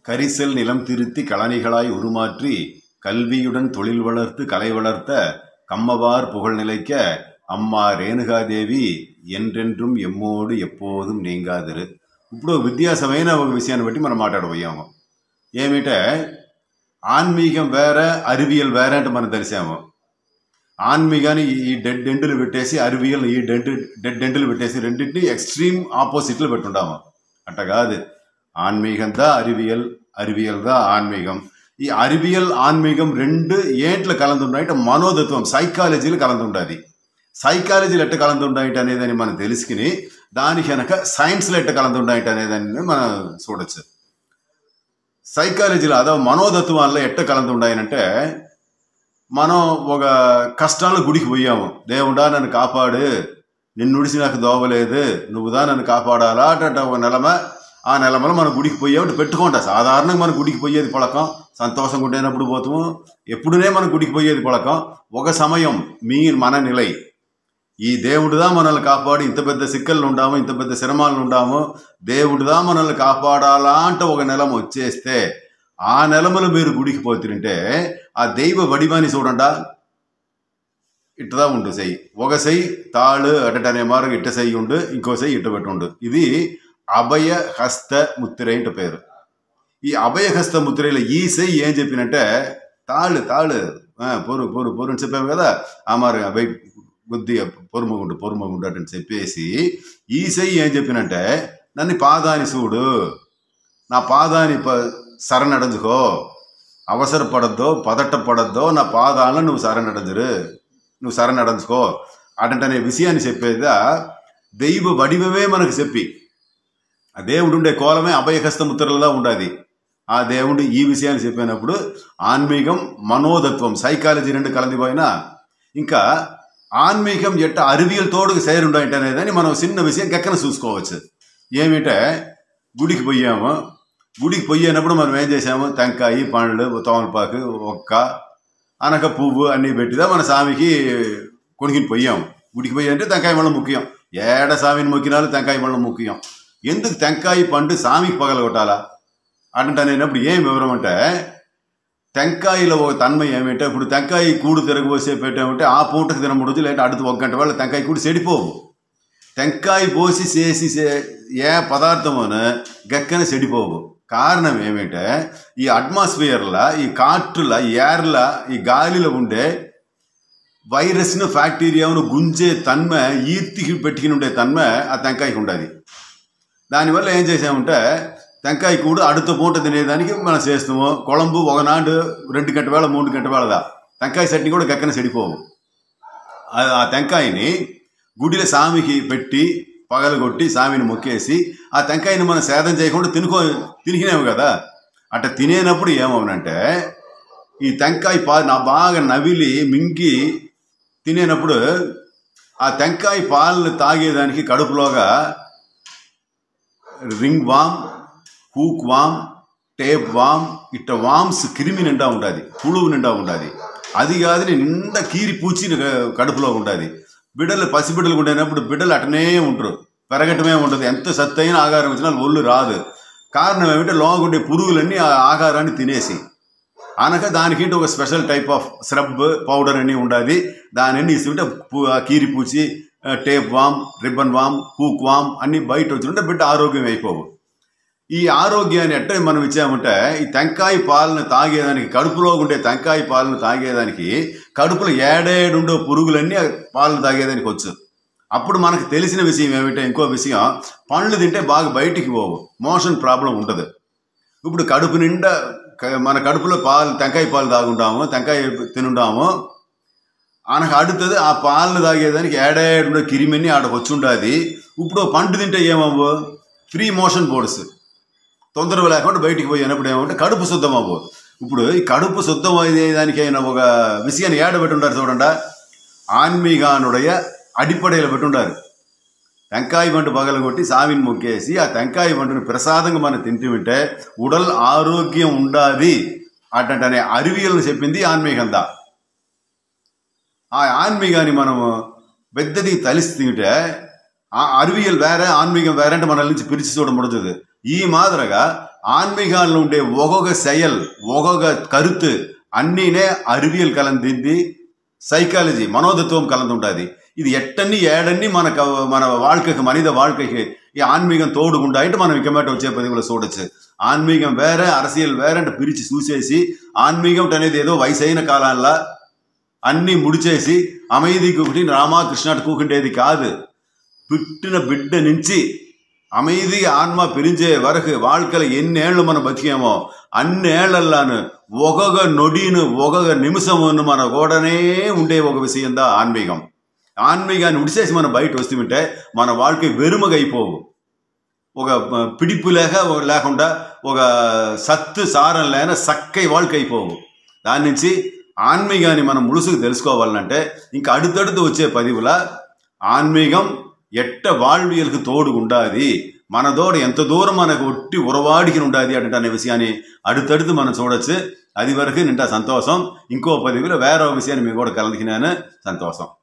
கரிசல் நிலம் திருத்தி களனிகளாய் உருமாற்றி கல்வியுடன் தொழில் வளர்த்து கலை வளர்த்த கம்மவார் புகழ் நிலைக்க అమ్మా రేణుకాదేవి ఎండ్రెండ్రం ఎమ్మోడు ఎప్పోదుం నీంగాదిరు. ఇప్పుడు విద్యాసమైన ఒక విషయాన్ని బట్టి మనం మాట్లాడబోయాము. ఏమిటంటే ఆన్మీకం వేరే అరివియల్ వేరే అంటే మనం తెలిసాము. ఆన్మీకాన్ని ఈ డెడ్ ఎండులు పెట్టేసి అరివియల్ ఈ డెడ్ ఎండులు పెట్టేసి రెండింటిని ఎక్స్ట్రీమ్ ఆపోజిట్లు పెట్టుంటాము. అట్ట కాదు, ఆన్మీకం దా అరివియల్, అరివియల్ దా ఆన్మీకం. ఈ అరివియల్ ఆన్మీకం రెండు ఏంట్లు కలందుంటాయి, మనోదత్వం సైకాలజీలు కలందుంటుంది. సైకాలజీలు ఎట్ట కలందుంటాయి అనేదని మనం తెలుసుకుని దానికి వెనక సైన్స్లో ఎట్ట కలందుంటాయి అనేదాన్ని మనం చూడొచ్చు. సైకాలజీలో అదో మనోదత్వాల్లో ఎట్ట కలందుంటాయనంటే, మనం ఒక కష్టాలు గుడికి పోయాము, దేవుడా నన్ను కాపాడు, నిన్నుడిసి నాకు దోవలేదు, నువ్వుదా నన్ను కాపాడాలా అంటే ఒక నెలమ, ఆ నెలమలో మనం గుడికి పోయాము పెట్టుకుంటా. సాధారణంగా మనం గుడికి పోయేది పழக்கம், సంతోషంగా ఉండేనప్పుడు పోతాము, ఎప్పుడునే మనం గుడికి పోయేది పழக்கம். ఒక సమయం మన నిలై ఈ దేవుడుదా మనల్ని కాపాడి ఇంత పెద్ద సిక్కలు ఉండాము, ఇంత పెద్ద శ్రమాలు ఉండాము, దేవుడుదా మనల్ని కాపాడాలా అంటే ఒక నెలం వచ్చేస్తే ఆ నెలములు మీరు గుడికి పోతుంటే ఆ దైవ వడివాన్ని చూడండా ఇట్టదా ఉండు సెయ్యి. ఒక సెయ్యి తాళు అటనే మారు ఇట్ట సెయ్యి ఉండు, ఇంకో సెయ్యి ఇట్ట పెట్టుండు. ఇది అభయ హస్త ముత్తిర ఇంట పేరు. ఈ అభయ హస్త ముత్తిరలో ఈ సెయ్యి ఏం చెప్పినంటే తాళు తాళు పొరు పొరు పొరు అని చెప్పాము కదా, ఆ మారు అభయ బుద్ధి పొరుమగుండు అని చెప్పేసి ఈ సెయ్యి ఏం చెప్పినంటే నన్ను పాదాన్ని చూడు, నా పాదాన్ని శరణడంచుకో, అవసరపడద్దో పదట్టపడద్దో నా పాదాలను నువ్వు శరణడంచుకో అటంటనే విషయాన్ని చెప్పేదా దైవ వడివే మనకు చెప్పి, ఆ దేవుడు ఉండే కోలమే అభయహస్త ముద్రలా ఉండాది. ఆ దేవుడు ఈ విషయాన్ని చెప్పినప్పుడు ఆన్మీకం మనోదత్వం సైకాలజీ రెండు కలందిపోయినా ఇంకా ఆన్మీకం ఎట్ట అరివియల్ తోడుకు సేరుండాయంటే అనేదని మనం చిన్న విషయం గెక్కన చూసుకోవచ్చు. ఏమిటంటే గుడికి పోయాము, గుడికి పోయేటప్పుడు మనం ఏం చేసాము, టెంకాయ పండ్లు తోమలపాకు ఒక్క అనక పువ్వు అన్నీ పెట్టిదా మన స్వామికి కొనుక్కుని పోయాము. గుడికి పోయి అంటే టెంకాయ మళ్ళీ ముఖ్యం, ఏడ స్వామిని మొక్కినాలు టెంకాయ మళ్ళీ ముఖ్యం. ఎందుకు టెంకాయ పండు స్వామికి పగలగొట్టాలా అంటే అనేటప్పుడు ఏం వివరం అంటే, టెంకాయలో ఒక తన్మయం ఏమిటంటే, ఇప్పుడు టెంకాయ కూడు తిరగబోసే పెట్టామంటే ఆ పూటకు తినమూడు రోజులు లేదంటే అడుగు 1 గంట వేళ టెంకాయ కూడి సెడిపోవు. టెంకాయ పోసి చేసి ఏ పదార్థమును గక్కన సెడిపోవు. కారణం ఏమిటంటే ఈ అట్మాస్ఫియర్లో, ఈ కాటుల, ఈ ఎయిర్ల, ఈ గాలిలో ఉండే వైరస్ను బ్యాక్టీరియాను గుంజే తన్మ, ఈర్తికి పెట్టుకుని ఉండే తన్మ ఆ టెంకాయకి ఉండదు. దానివల్ల ఏం చేసామంటే టెంకాయ కూడు అడుత పూట తినేదానికి మనం చేస్తాము. కొళంబు ఒకనాడు 2 గంట వేళ 3 గంట వేళదా టెంకాయ చట్నీ కూడా గక్కన సెడిపోవు. ఆ టెంకాయని గుడిలో స్వామికి పెట్టి పగలగొట్టి స్వామిని మొక్కేసి ఆ టెంకాయని మనం సేదం చేయకుండా తినికినాము కదా. అట్లా తినేనప్పుడు ఏమవునంటే ఈ టెంకాయ బాగా నవిలి మింగి తినేనప్పుడు ఆ టెంకాయ పాలను తాగేదానికి కడుపులోగా ringworm, hookworm, tapeworm ఇట్ట వామ్స్ క్రిమి నిండా ఉంటుంది, పుಳುవు నిండా ఉంటుంది. అది కాదు నిండా కీరి పూచి కడుపులో ఉంటుంది. బిడ్డలు పసిబిడ్డలు ఉండేటప్పుడు బిడ్డలు అటనే ఉంటారు, పెరగటమే ఉంటుంది. ఎంత సత్తైన ఆహారం వచ్చినా ఒళ్ళు రాదు. కారణం ఏమిటంటే లోగుండే పురుగులన్నీ ఆ ఆహారాన్ని తినేసి అనక దానికింటే ఒక special type of scrub powder అని ఉండాలి. దానిని ఇస్తుంటే కీరి పూచి, tapeworm, ribbon worm, hookworm అన్నీ బయట వచ్చింటే బిడ్డ ఆరోగ్యం అయిపోవు. ఈ ఆరోగ్యాన్ని ఎట్ట మనం ఇచ్చామంటే ఈ టెంకాయ పాలను తాగేదానికి, కడుపులో ఉండే టెంకాయ పాలను తాగేదానికి కడుపులో ఏడేడుండో పురుగులన్నీ పాలను తాగేదానికి వచ్చు. అప్పుడు మనకు తెలిసిన విషయం ఏమిటంటే, ఇంకో విషయం, పండ్లు తింటే బాగా బయటికి పోవు, మోషన్ ప్రాబ్లం ఉండదు. ఇప్పుడు కడుపు నిండా మన కడుపులో టెంకాయ పాలు తాగుంటాము, టెంకాయ తినుంటాము, మనకు అడుగుతుంది ఆ పాలను తాగేదానికి ఏడేడుండో కిరిమిని ఆడకు వచ్చి ఉంటుంది. ఇప్పుడు పండు తింటే ఏమవ్వు, ఫ్రీ మోషన్ పోడుసు, తొందర లేకుండా బయటికి పోయినప్పుడు ఏమంటే కడుపు శుద్ధం అవ్వు. ఇప్పుడు ఈ కడుపు శుద్ధం అయ్యేదానికి అయిన ఒక విషయాన్ని ఏడబెట్టుంటారు చూడండి, ఆన్మీగానుடைய అడిపడేలు పెట్టుంటారు. టెంకాయ పండు పగలగొట్టి స్వామిని మొక్కేసి ఆ టెంకాయ పండుని ప్రసాదంగా మనం తింటుంటే ఉడల్ ఆరోగ్యం ఉండాది అటంటనే అరివియల్ని చెప్పింది ఆన్మీగంతా. ఆ ఆన్మీగాన్ని మనము పెద్దది తలిసి తింటే ఆ అరివియల్ వేరే ఆన్మీగం వేరే అంటే మన నుంచి పిలిచి చూడముడుతుంది. ఈ మాదిరిగా ஆன்மீகாலில் ఉండే ఒక్కొక్క செயல் ఒక్కొక్క కరుத்து అన్నీనే அறிவியல் కలందింది, సైకాలజీ మనోదత్వం కలందుంటుంది. ఇది ఎట్టన్ని ఏడన్ని మన வாழ்க்கைக்கு మనిద வாழ்க்கைக்கு ఈ ఆన్మీకం తోడుగుండాయంటే మనం ఇకమేట వచ్చే పదివులో చూడొచ్చు. ఆన్మీకం వేరే అరసియల్ వేరే అంటే పిలిచి చూసేసి ఆన్మీకం అనేది ఏదో వయసైన కాలంలో అన్నీ ముడిచేసి అమైదికి ఒకటి రామకృష్ణ కూకుండేది కాదు. పుట్టిన బిడ్డ నుంచి அமைதி ஆன்மா பிரிஞ்சே వరకు வாழ்க்கையில ఎన్నేళ్ళు మనం బతికేమో అన్నేళ్లల్లాను ఒక్కొక్క నొడిను ఒక్కొక్క నిమిషమును మన కూడానే ఉండే ఒక విషయందా ఆన్మీకం. ఆన్మీకాన్ని ఉడిసేసి మనం బయట వస్తుంటే మన வாழ்க்கை వెరుమగైపోవు. ఒక పిడిపు లేకుండా ఒక సత్తు సారం లేన సక్కై வாழ்க்கை అయిపోవు. దాని నుంచి ఆన్మీకాన్ని మనం ములుసుకు తెలుసుకోవాలంటే ఇంకా అడుతడుతూ వచ్చే పదివుల ఆన్మీకం ఎట్ట வாழ்வியலுக்கு తోడుగుండాది, మనదోడు ఎంత దూరం మనకు ఒట్టి ఉరవాడికి ఉండాది అనే విషయాన్ని అడుతడుతూ మనం చూడొచ్చు. అది వరకు నింటా సంతోషం. ఇంకో 10 వేర విషయాన్ని మీకు కూడా కలదికినాను. సంతోషం.